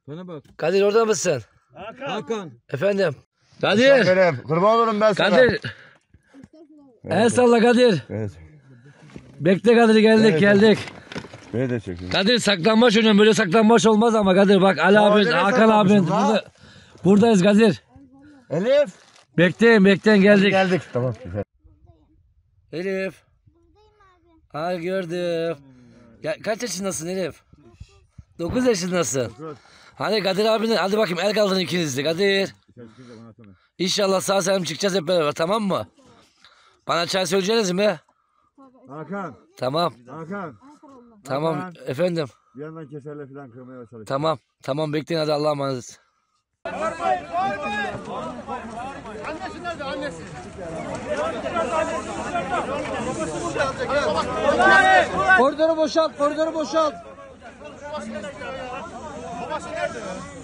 Bana bak. Kadir orada mısın? Hakan. Efendim. Kadir. Kurban olurum ben sana. Kadir. El salla Kadir. Evet. Bekle Kadir, geldik geldik. Beni de çekin. Kadir saklanmaç oynuyorum. Böyle saklanmaç olmaz ama Kadir bak Ali abin, nereye Hakan abin. saklanmışım la? Buradayız Kadir. Elif. Bekleyin geldik. Geldik. Tamam. Elif. Ha gördüm. Ya, kaç yaşındasın Elif? 9 yaşındasın. Hani Kadir abinin, hadi bakayım el kaldırın ikiniz de Kadir. İnşallah sağ salim çıkacağız hep beraber, tamam mı? Bana çay söyleyeceksiniz mi? Hakan. Tamam. Hakan. Tamam Hakan. efendim. Bir yandan keserle falan kırmaya başladık. Tamam bekleyin, hadi Allah'a emanet. Annesi nerede annesi? Koridoru boşalt, koridoru boşalt. Babası nerede?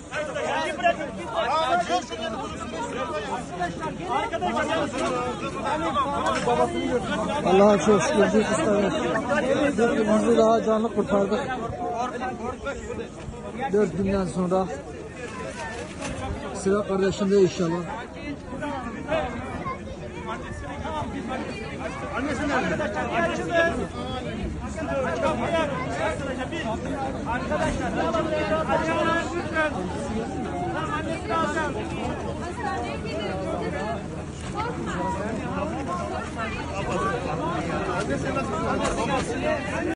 Allah'a çok şükür bir kuşlarımızı daha canlı kurtardık. 4 günden sonra sıra kardeşinde inşallah. Annesi nerede? Arkadaşlar.